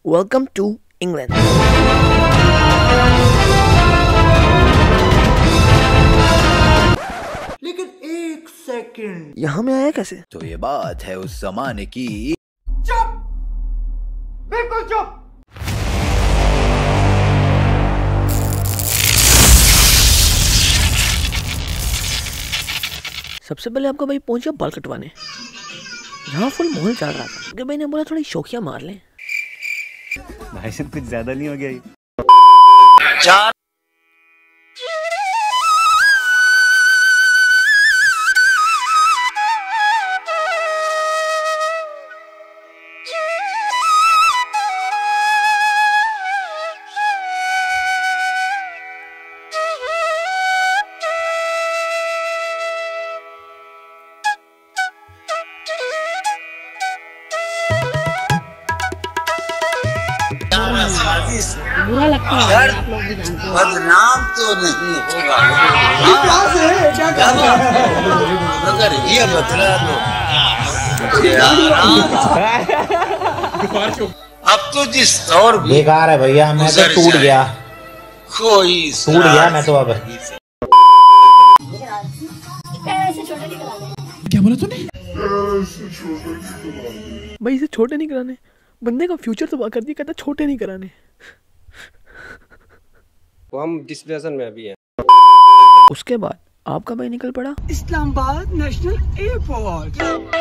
Welcome to England. लेकिन एक second, यहाँ में आया कैसे? तो ये बात है उस जमाने की। चुप, बिल्कुल चुप। सबसे पहले आपका भाई पहुंच गया बाल कटवाने। यहाँ फुल माहौल चल रहा था। आपके भाई ने बोला थोड़ी शौकिया मार लें। भाई साहब कुछ ज्यादा नहीं हो गया ये? बुरा लगता है, आप लोग भी जानते हो। बदनाम तो नहीं होगा, मगर ये बदला लो। अब तो जिस दौर बेकार है भैया, मैं तो टूट गया, कोई टूट गया मैं तो। अब क्या बोला तूने? भाई इसे छोटे नहीं कराने, बंदे का फ्यूचर तबाह कर दिया। कहता छोटे नहीं कराने। वो हम डिस्प्लेशन में अभी हैं। उसके बाद आपका भाई निकल पड़ा Islamabad national airport.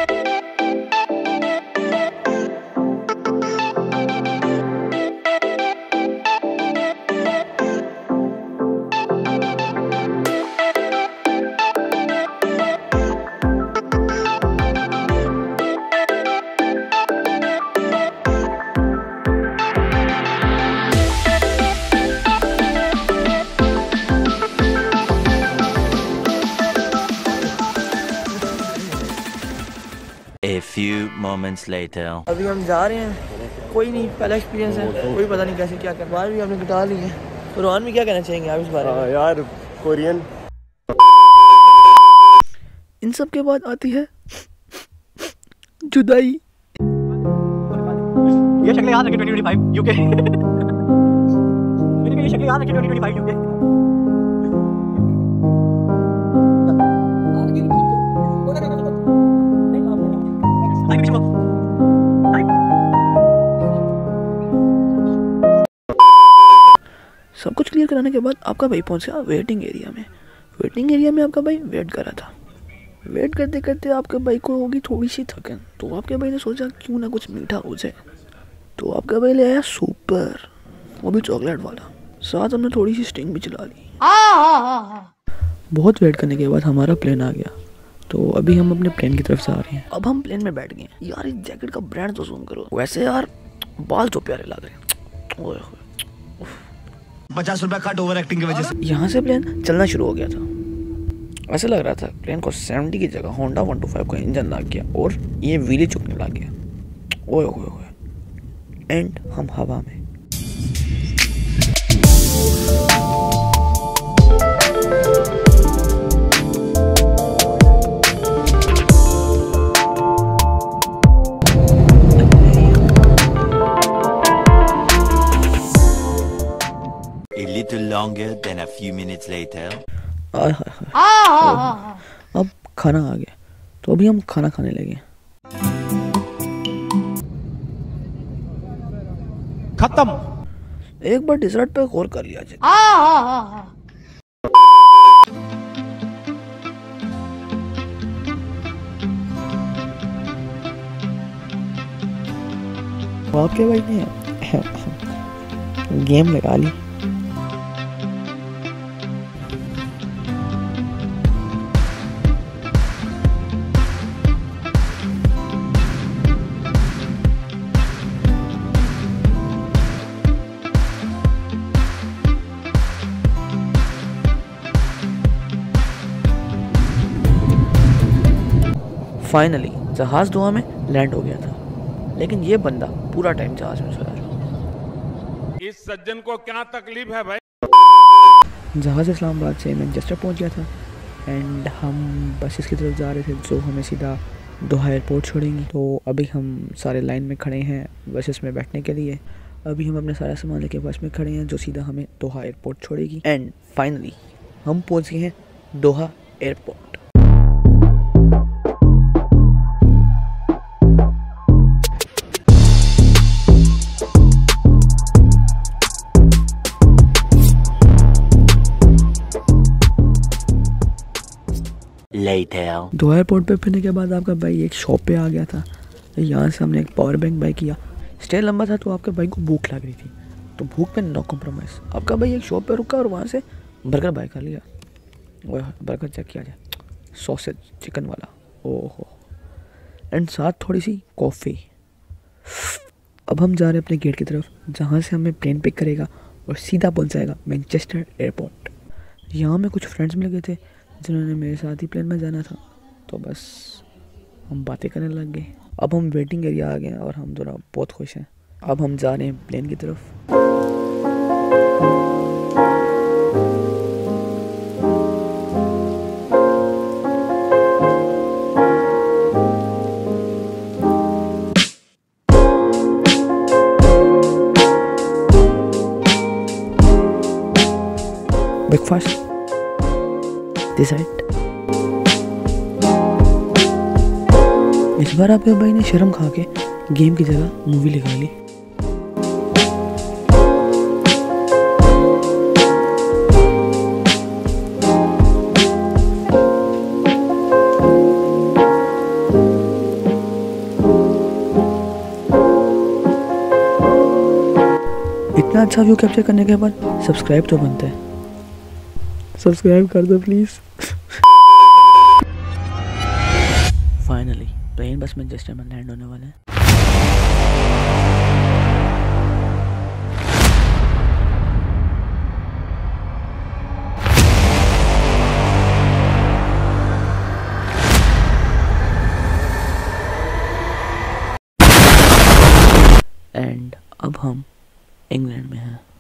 A few moments later. अभी हम जा रहे हैं। कोई नहीं, पहला एक्सपीरियंस है, कोई पता नहीं कैसे क्या कर। बाहर भी हमने गिटार ली है। तो रोहन भी क्या कहना चाहेंगे आप इस बारे में? यार कोरियन। इन सब के बाद आती है जुदाई। ये शक्ल याद रखे 2025 यूके। मेरी ये शक्ल याद रखे 2025 यूके। सब कुछ क्लियर कराने के बाद आपका भाई पहुंच गया वेटिंग एरिया में। वेटिंग एरिया में आपका भाई वेट कर रहा था। वेट करते करते आपके भाई को होगी थोड़ी सी थकन, तो आपके भाई ने सोचा क्यों ना कुछ मीठा हो जाए। तो आपका भाई ले आया सुपर, वो भी चॉकलेट वाला। साथ हमने थोड़ी सी स्टिंग भी चला ली। बहुत वेट करने के बाद हमारा प्लेन आ गया। तो अभी हम अपने प्लेन की तरफ से आ रहे हैं। अब हम प्लेन में बैठ गए। यार इस जैकेट का ब्रांड तो जूम करो। वैसे यार बाल तो प्यारे लग रहे। ओए 50 रुपया कट ओवर एक्टिंग की वजह से। यहाँ से प्लेन चलना शुरू हो गया था। ऐसा लग रहा था प्लेन को 70 की जगह होंडा 125 का इंजन लग गया और ये व्हीली चुकने लग गया। ओए ओए ओए। एंड हम हवा में। A little longer than a few minutes later. अब खाना आ गया, तो अभी हम खाना खाने लगे। खत्म। एक बार डिजर्ट पे गौर कर लिया जाए। आपके भाई ने गेम लगा ली। फाइनली जहाज दुआ में लैंड हो गया था, लेकिन ये बंदा पूरा टाइम जहाज में सोया रहा। इस सज्जन को क्या तकलीफ है भाई? जहाज इस्लामाबाद से मैनचेस्टर पहुंच गया था एंड हम बसेस की तरफ जा रहे थे जो हमें सीधा दोहा एयरपोर्ट छोड़ेंगी। तो अभी हम सारे लाइन में खड़े हैं बसेस में बैठने के लिए अभी हम अपने सारा सामान लेके बस में खड़े हैं जो सीधा हमें दोहा एयरपोर्ट छोड़ेगी। एंड फाइनली हम पहुंच गए हैं दोहा एयरपोर्ट। दोहा एयरपोर्ट पे फिरने के बाद आपका भाई एक शॉप पे आ गया था। यहाँ से हमने एक पावर बैंक बाय किया। स्टे लंबा था तो आपके भाई को भूख लग रही थी, तो भूख पे नो कॉम्प्रोमाइज़। आपका भाई एक शॉप पे रुका और वहाँ से बर्गर बाय कर लिया। वह बर्गर चेक किया जाए, सॉसेज चिकन वाला, ओहो, एंड साथ थोड़ी सी कॉफ़ी। अब हम जा रहे हैं अपने गेट की तरफ जहाँ से हमें प्लेन पिक करेगा और सीधा पहुँचाएगा मैनचेस्टर एयरपोर्ट। यहाँ में कुछ फ्रेंड्स मिल गए थे जिन्होंने मेरे साथ ही प्लेन में जाना था, तो बस हम बातें करने लग गए। अब हम वेटिंग एरिया आ गए हैं और हम जरा बहुत खुश हैं। अब हम जा रहे हैं प्लेन की तरफ। Breakfast decide. इस बार आपके भाई ने शर्म खा के गेम की जगह मूवी लगा ली। इतना अच्छा व्यू कैप्चर करने के बाद सब्सक्राइब तो बनता है, सब्सक्राइब कर दो प्लीज। फाइनली प्लेन बस में जस्ट में लैंड होने वाले हैं। एंड अब हम इंग्लैंड में हैं।